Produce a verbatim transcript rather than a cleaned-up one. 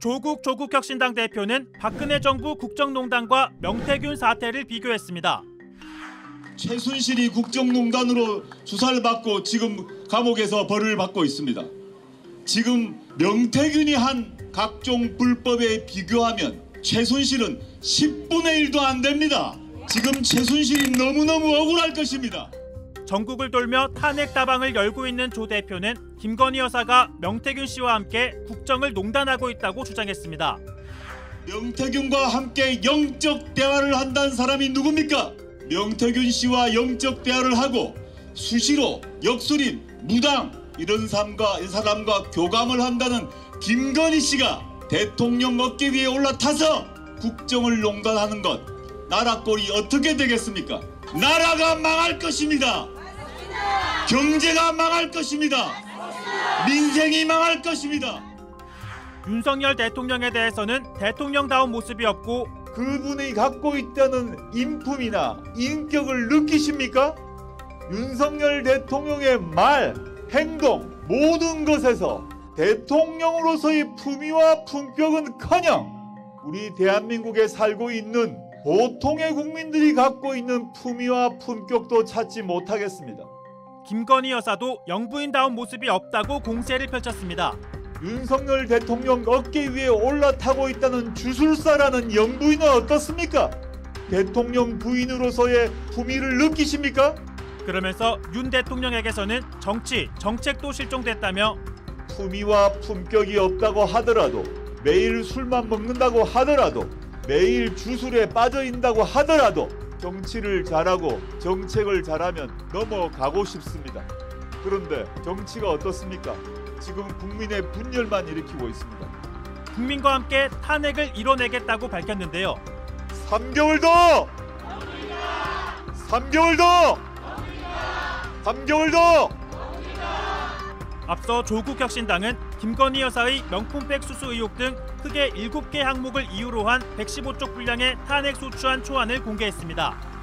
조국 조국혁신당 대표는 박근혜 정부 국정농단과 명태균 사태를 비교했습니다. 최순실이 국정농단으로 수사를 받고 지금 감옥에서 벌을 받고 있습니다. 지금 명태균이 한 각종 불법에 비교하면 최순실은 십분의 일도 안 됩니다. 지금 최순실이 너무너무 억울할 것입니다. 전국을 돌며 탄핵 다방을 열고 있는 조 대표는 김건희 여사가 명태균 씨와 함께 국정을 농단하고 있다고 주장했습니다. 명태균과 함께 영적 대화를 한다는 사람이 누굽니까? 명태균 씨와 영적 대화를 하고 수시로 역술인, 무당 이런 사람과, 이 사람과 교감을 한다는 김건희 씨가 대통령 어깨 위에 올라타서 국정을 농단하는 것, 나라 꼴이 어떻게 되겠습니까? 나라가 망할 것입니다. 경제가 망할 것입니다. 민생이 망할 것입니다. 윤석열 대통령에 대해서는 대통령다운 모습이 없고 그분이 갖고 있다는 인품이나 인격을 느끼십니까? 윤석열 대통령의 말, 행동, 모든 것에서 대통령으로서의 품위와 품격은커녕 우리 대한민국에 살고 있는 보통의 국민들이 갖고 있는 품위와 품격도 찾지 못하겠습니다. 김건희 여사도 영부인다운 모습이 없다고 공세를 펼쳤습니다. 윤석열 대통령 어깨 위에 올라타고 있다는 주술사라는 영부인은 어떻습니까? 대통령 부인으로서의 품위를 느끼십니까? 그러면서 윤 대통령에게서는 정치, 정책도 실종됐다며 품위와 품격이 없다고 하더라도 매일 술만 먹는다고 하더라도 매일 주술에 빠져 있다고 하더라도 정치를 잘하고 정책을 잘하면 넘어가고 싶습니다. 그런데 정치가 어떻습니까? 지금 국민의 분열만 일으키고 있습니다. 국민과 함께 탄핵을 이뤄내겠다고 밝혔는데요. 삼 개월 더! 삼 개월 더! 삼 개월 더! 앞서 조국혁신당은 김건희 여사의 명품백 수수 의혹 등 크게 일곱 개 항목을 이유로 한 백십오 쪽 분량의 탄핵 소추안 초안을 공개했습니다.